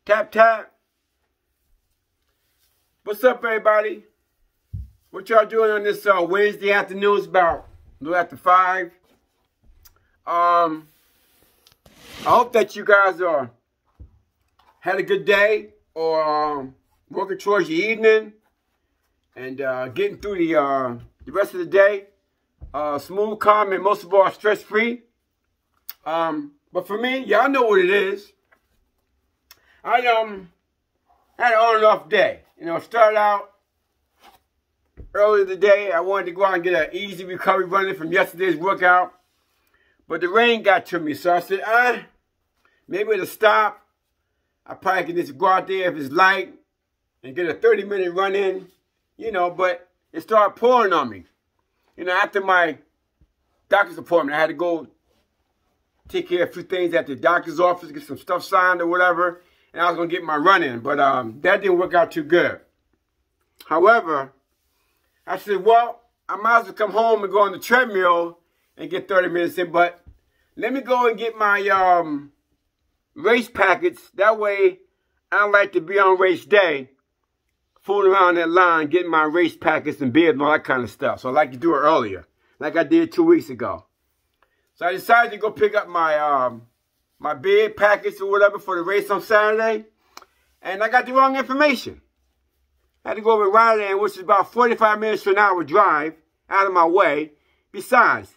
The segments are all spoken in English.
Tap, tap. What's up, everybody? What y'all doing on this Wednesday afternoon? It's about a little after 5. I hope that you guys had a good day or working towards your evening and getting through the rest of the day. Smooth, calm, and most of all, stress-free. But for me, y'all know what it is. I had an on and off day. You know, started out earlier today. I wanted to go out and get an easy recovery running from yesterday's workout. But the rain got to me. So I said, maybe it'll stop. I probably can just go out there if it's light and get a 30-minute run in. You know, but it started pouring on me. You know, after my doctor's appointment, I had to go take care of a few things at the doctor's office, get some stuff signed or whatever. And I was going to get my run in, but that didn't work out too good. However, I said, well, I might as well come home and go on the treadmill and get 30 minutes in, but let me go and get my race packets. That way, I like to be on race day, fooling around that line, getting my race packets and beers and all that kind of stuff. So I like to do it earlier, like I did 2 weeks ago. So I decided to go pick up my my beer packets or whatever for the race on Saturday. And I got the wrong information. I had to go over to Ryland, which is about 45 minutes to an hour drive out of my way. Besides,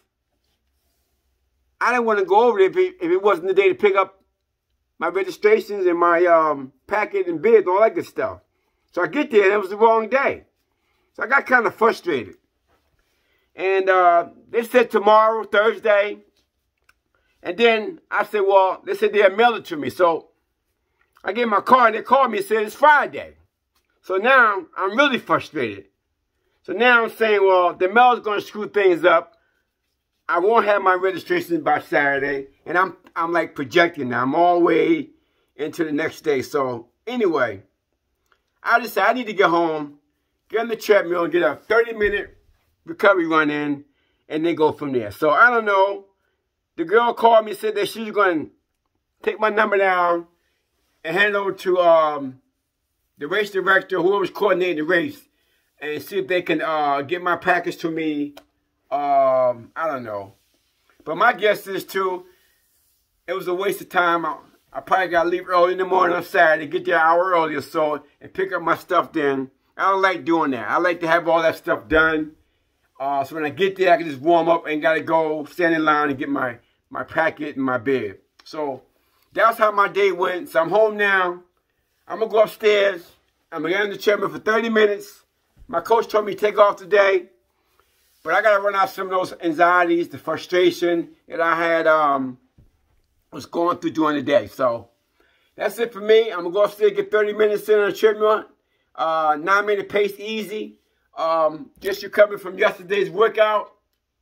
I didn't want to go over there if it wasn't the day to pick up my registrations and my packet and beers and all that good stuff. So I get there and it was the wrong day. So I got kind of frustrated. And they said tomorrow, Thursday. And then I said, well, they said they'll mail it to me. So I gave my car and they called me and said it's Friday. So now I'm really frustrated. So now I'm saying, well, the mail is going to screw things up. I won't have my registration by Saturday. And I'm like projecting now. I'm all the way into the next day. So anyway, I decided I need to get home, get on the treadmill and get a 30-minute recovery run in and then go from there. So I don't know. The girl called me and said that she was going to take my number down and hand it over to the race director, whoever's coordinating the race, and see if they can get my package to me. I don't know. But my guess is, too, it was a waste of time. I probably got to leave early in the morning on Saturday, get there an hour earlier or so, and pick up my stuff then. I don't like doing that. I like to have all that stuff done. So when I get there, I can just warm up and got to go stand in line and get my packet and my beer. So that's how my day went. So I'm home now. I'm going to go upstairs. I'm going to get on the treadmill for 30 minutes. My coach told me to take off today. But I got to run out some of those anxieties, the frustration that I had was going through during the day. So that's it for me. I'm going to go upstairs, get 30 minutes in on the treadmill. 9-minute pace, easy. Just recovering from yesterday's workout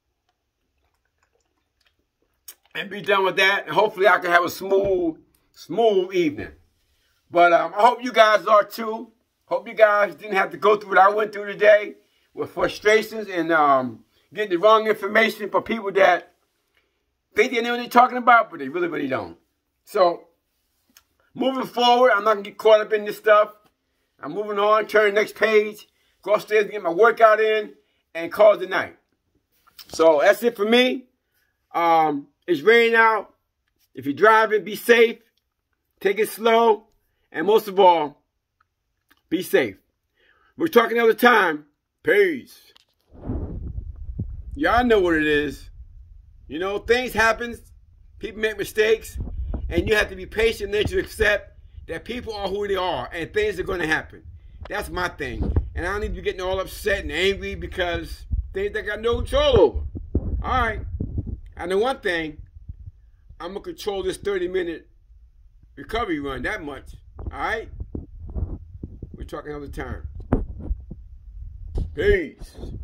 and be done with that. And hopefully I can have a smooth evening. But I hope you guys are too. Hope you guys didn't have to go through what I went through today with frustrations and getting the wrong information for people that think they know what they're talking about, but they really don't. So moving forward, I'm not going to get caught up in this stuff. I'm moving on, turn the next page. Go upstairs and get my workout in and call it the night. So that's it for me. It's raining out. If you're driving, be safe. Take it slow. And most of all, be safe. We're talking another time. Peace. Y'all know what it is. You know, things happen. People make mistakes. And you have to be patient and to accept that people are who they are. And things are going to happen. That's my thing. And I don't need to be getting all upset and angry because things I got no control over. All right. I know one thing. I'm going to control this 30-minute recovery run that much. All right? We're talking another time. Peace.